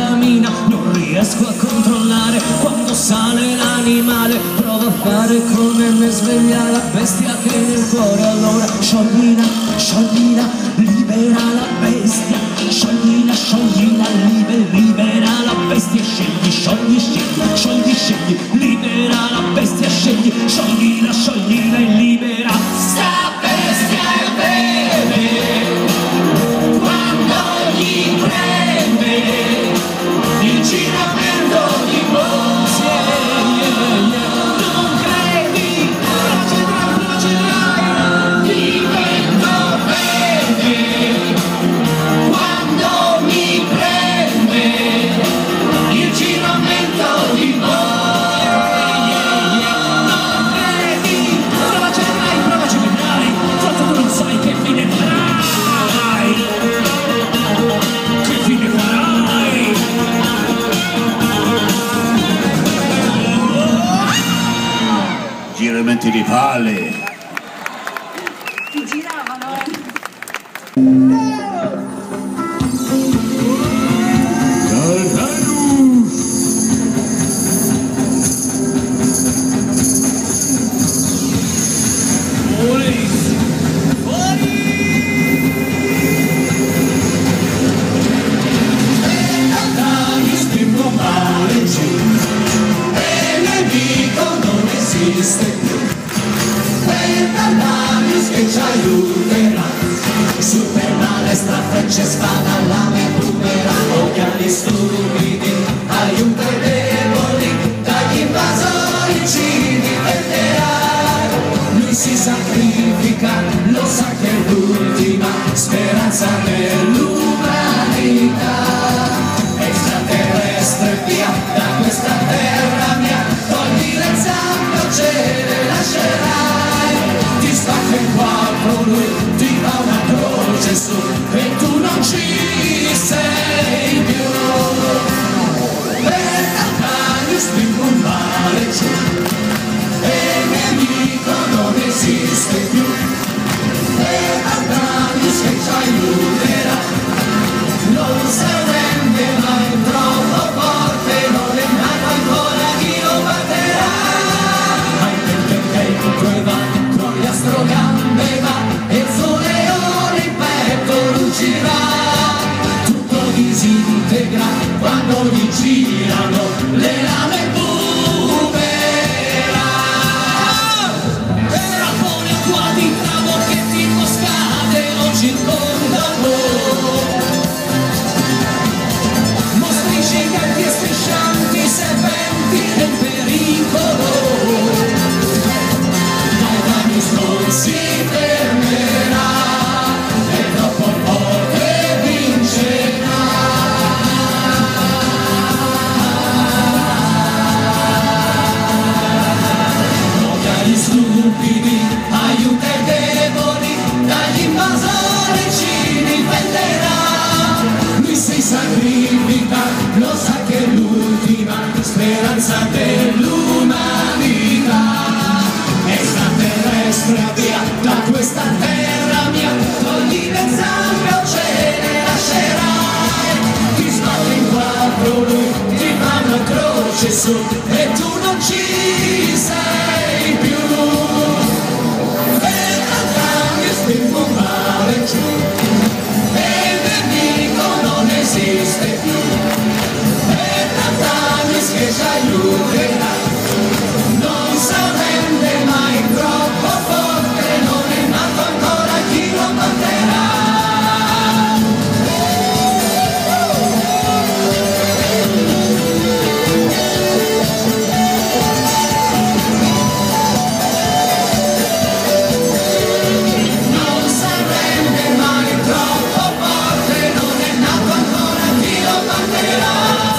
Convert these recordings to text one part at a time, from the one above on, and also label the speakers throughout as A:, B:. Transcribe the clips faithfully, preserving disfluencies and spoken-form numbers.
A: cammina, non riesco a controllare quando sale l'animale. Provo a fare come me, sveglia la bestia che nel cuore. Allora scioglila, scioglila, libera la bestia. Scioglila, scioglila, libera, libera la bestia. Scegli, sciogli, scegli, sciogli, scegli, libera la bestia. Scegli, scioglila, scioglila e libera sta bestia. E beve quando gli prende il giramento di voce. Non credi, procederai, procederai, divento bene quando mi prende il giramento di voce. Non credi, procederai, procederai, forse tu non sai che fine farai, che fine farai.
B: Giramenti di palle.
C: Ti giravano.
A: Che ci aiuterà super malestra, frecce, spada, lame, boomerà, occhiali stupidi, aiuta i deboli, dagli invasori ci difenderà. Lui si sacrifica, lo sa che è l'ultima speranza dell'umanità. Extraterrestre via da questa terra mia, togli le zampe o ce le lascerai. Ti spacca in quattro lui, ti fa una croce su e tu non ci sei più. Per campagna spingo un mare giù e il nemico non esiste più. Per campagna che ci aiuterà, non si arrende mai, troppo forte, non è nato ancora chi lo batterà. Hai tempo che comunque va, le astrogambe va e il suo leone in petto lucirà. Tutto disintegra quando gli girano le lame bumerà. E rapone qua di tramo che ti moscate lo circondano. Mostri giganti e striscianti, serpenti nel pericolo. Non si fermerà, è troppo forte, vincerà. Odia gli stupidi, aiuta i deboli, dagli invasori ci difenderà. Lui si sacrifica, lo sa che è l'ultima speranza dell'umanità. Extraterrestre via da questa terra mia, togli le zampe o ce le lascerai. Ti spacca in quattro lui, ti fa una croce su e tu non ci sei più. Per la cambia spingo un mare giù e il nemico non esiste più. Per la cambia che ci aiuterà, non s'arrende mai, troppo forte, non è nato ancora chi lo batterà. Non s'arrende mai, troppo forte, non è nato ancora chi lo batterà.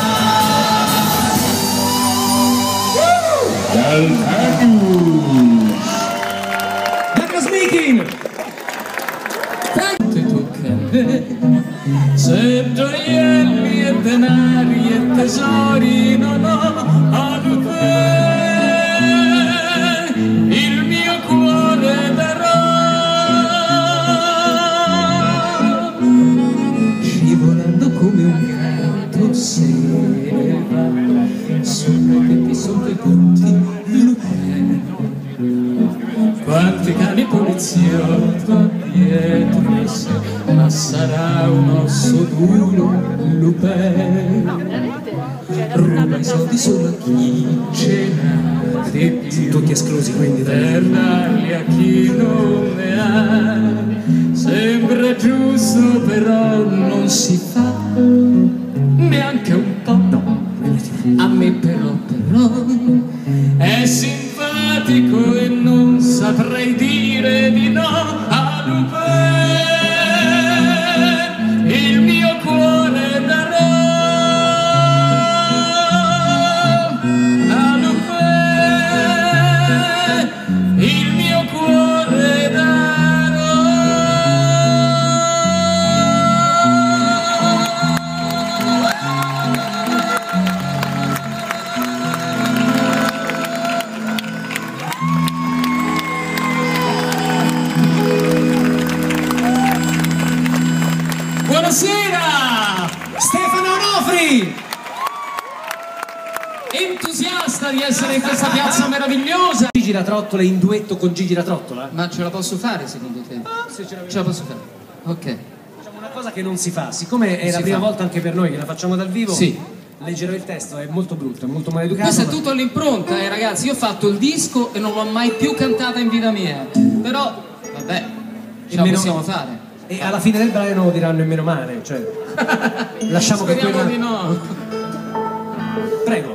A: Se gioielli e denari e tesori non ho ad te, il mio cuore darò. Scivolando come un gatto ne va, solo che ti sono i punti Lupin. Quanti cani poliziotto dietro sé, ma sarà un osso duro Lupin. Ruba i soldi solo a chi ce n'ha di più, tutti esclusi quindi, per darli a chi non ne ha. Sembra giusto però non si fa neanche un po', a me però però è simpatico e non saprei dire di no a Lupin. Il mio cuore darò a Lupin, il mio cuore darò. Buonasera! Stefano Onofri! Entusiasta di essere in questa piazza meravigliosa! Gigi La Trottola in duetto con Gigi La Trottola?
B: Ma ce la posso fare secondo te?
A: Ah, se ce la,
B: Ce la posso fare? Ok.
A: Facciamo una cosa che non si fa, siccome è
B: Si
A: la prima
B: fa.
A: volta anche per noi che la facciamo dal vivo,
B: Sì.
A: leggerò il testo, è molto brutto, è molto maleducato.
B: Questo è
A: ma-
B: tutto all'impronta, eh ragazzi. Io ho fatto il disco e non l'ho mai più cantata in vita mia. Però, vabbè, ce la
A: meno-
B: possiamo fare.
A: E alla fine del brano lo diranno in meno male, cioè lasciamo che
B: Speriamo
A: quella...
B: di no.
A: Prego.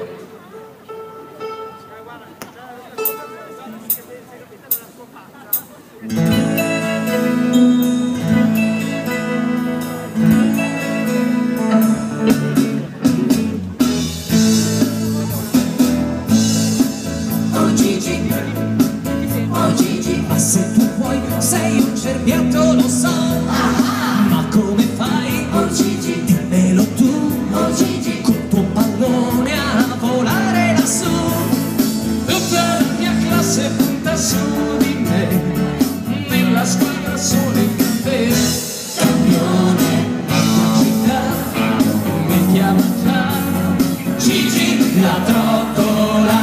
D: Oh Gigi, oh Gigi,
A: Ma se tu vuoi sei un cerbiatto, lo so, ma come fai?
D: oh Gigi,
A: Dimmelo tu,
D: oh Gigi,
A: col tuo pallone a volare lassù. Tutta la mia classe punta su di me, nella squadra sono in caffè. Campione della città, mi chiama già Gigi La Trottola.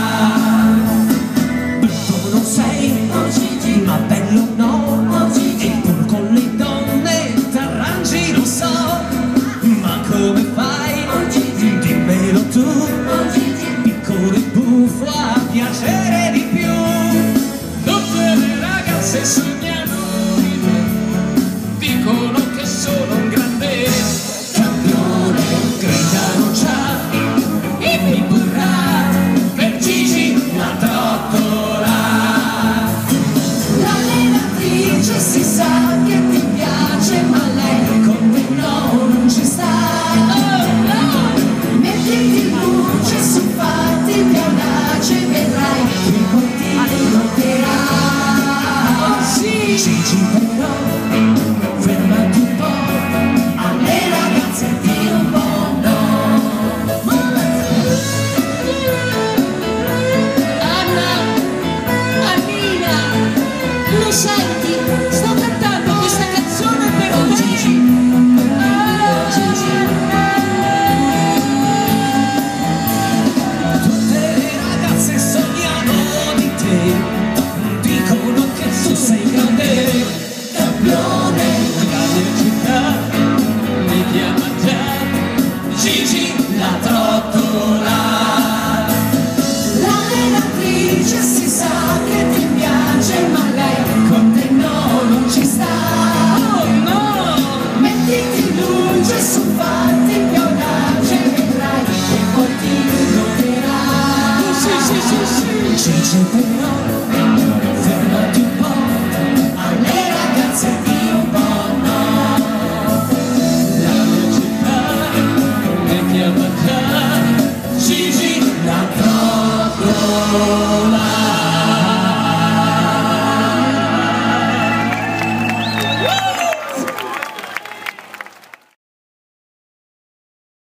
A: Brutto non sei,
D: oh Gigi,
A: ma bello no,
D: oh Gigi,
A: e pur con le donne t'arrangi, lo so, ma come fai?
D: oh Gigi,
A: Dimmelo tu,
D: oh Gigi,
A: piccolo e buffo a piacere di più. Tutte le ragazze sognano di me, dicono che sono un grande campione, gridano già e mi burrà per Gigi La Trottola.
D: l'allenatrice si sa che ti piace, ma lei con te no, non ci sta. Oh no, mettiti in luce su, fatti il audace, vedrai che poi ti noterà. Oh sì,
A: Gigi però, fermati un po',
D: alle ragazze di un po' no. Anna, Annina, lo senti? Sto cantando questa canzone per te. Gigi, Gigi,
A: tutte le ragazze sognano di te, dicono che tu sei grande campione, la mia città mi chiama già Gigi La Trottola.
D: l'allenatrice si sa che ti piace, ma lei con te no, non ci sta.
A: Oh no!
D: Mettiti in luce su, fatti più audace, vedrai che poi ti noterà.
A: Sì, sì, sì, sì. Gigi però, fermati un po',
D: Alle ragazze di un po' no.
A: la mia città mi chiama già